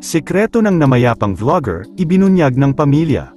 Sikreto ng namayapang vlogger, ibinunyag ng pamilya.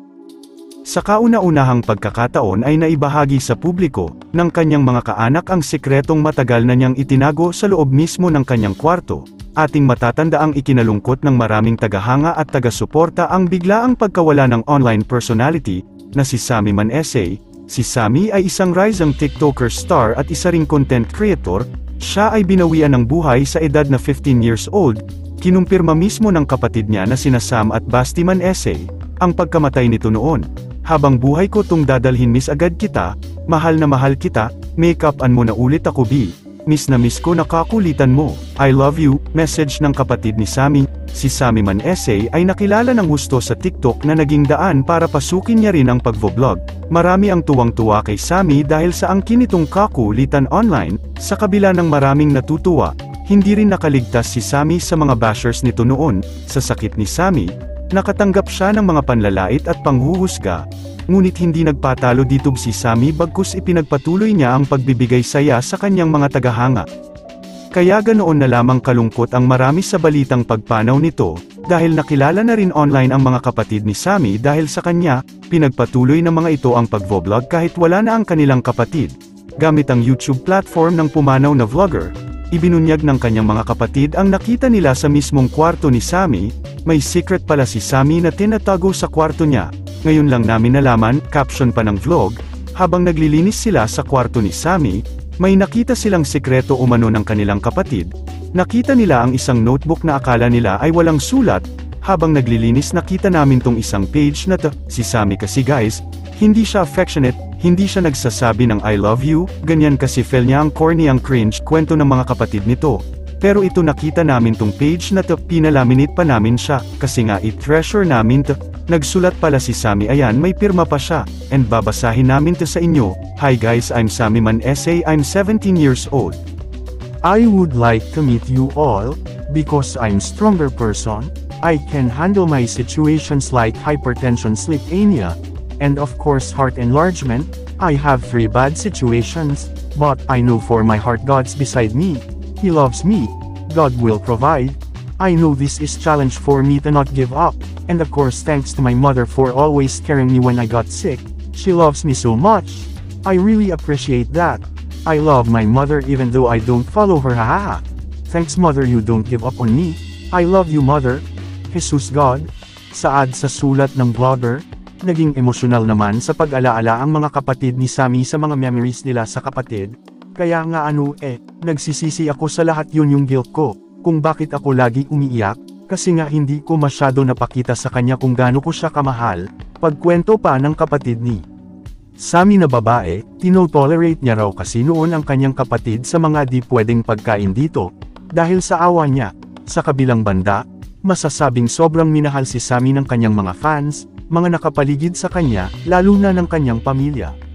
Sa kauna-unahang pagkakataon ay naibahagi sa publiko, ng kanyang mga kaanak ang sikretong matagal na niyang itinago sa loob mismo ng kanyang kwarto. Ating matatanda ang ikinalungkot ng maraming tagahanga at taga-suporta ang biglaang pagkawala ng online personality, na si Sammy Manesseh. Si Sammy ay isang rising TikToker star at isa ring content creator. Siya ay binawian ng buhay sa edad na 15 years old. Kinumpirma mismo ng kapatid niya na sina Sam at Basti Manesseh, ang pagkamatay nito noon. Habang buhay ko tung dadalhin miss agad kita, mahal na mahal kita, make-up-an mo na ulit ako bi, miss na miss ko nakakulitan mo, I love you, message ng kapatid ni Sammy. Si Sammy Manesseh ay nakilala ng husto sa TikTok na naging daan para pasukin niya rin ang pagvo-vlog. Marami ang tuwang-tuwa kay Sammy dahil sa angkin nitong kakulitan online, sa kabila ng maraming natutuwa. Hindi rin nakaligtas si Sammy sa mga bashers nito noon. Sa sakit ni Sammy, nakatanggap siya ng mga panlalait at panghuhusga, ngunit hindi nagpatalo dito si Sammy bagkus ipinagpatuloy niya ang pagbibigay saya sa kanyang mga tagahanga. Kaya ganoon na lamang kalungkot ang marami sa balitang pagpanaw nito, dahil nakilala na rin online ang mga kapatid ni Sammy dahil sa kanya, pinagpatuloy ng mga ito ang pagvo-vlog kahit wala na ang kanilang kapatid. Gamit ang YouTube platform ng pumanaw na vlogger, ibinunyag ng kanyang mga kapatid ang nakita nila sa mismong kwarto ni Sammy. May secret pala si Sammy na tinatago sa kwarto niya. Ngayon lang namin nalaman, caption pa ng vlog, habang naglilinis sila sa kwarto ni Sammy, may nakita silang sikreto umano ng kanilang kapatid. Nakita nila ang isang notebook na akala nila ay walang sulat. Habang naglilinis nakita namin tong isang page na si Sammy kasi guys, hindi siya affectionate, hindi siya nagsasabi ng I love you, ganyan kasi feel niya ang corny ang cringe kwento ng mga kapatid nito. Pero ito nakita namin tong page na pinalaminate pa namin siya, kasi nga i-treasure namin nagsulat pala si Sammy ayan may pirma pa siya, and babasahin namin sa inyo. Hi guys, I'm Sammy Manesseh, I'm 17 years old. I would like to meet you all, because I'm stronger person, I can handle my situations like hypertension, sleep apnea, and of course heart enlargement. I have 3 bad situations, but I know for my heart God's beside me. He loves me. God will provide. I know this is challenge for me to not give up, and of course thanks to my mother for always carrying me when I got sick. She loves me so much. I really appreciate that. I love my mother even though I don't follow her, haha. Thanks mother, you don't give up on me. I love you mother. Jesus God. Saad sa sulat ng vlogger. Naging emosyonal naman sa pag-alaala ang mga kapatid ni Sammy sa mga memories nila sa kapatid. Kaya nga nagsisisi ako sa lahat, yun yung guilt ko, kung bakit ako lagi umiiyak, kasi nga hindi ko masyado napakita sa kanya kung gaano ko siya kamahal. Pagkwento pa ng kapatid ni Sammy na babae, tinotolerate niya raw kasi noon ang kanyang kapatid sa mga di pwedeng pagkain dito, dahil sa awa niya. Sa kabilang banda, masasabing sobrang minahal si Sammy ng kanyang mga fans, mga nakapaligid sa kanya, lalo na ng kanyang pamilya.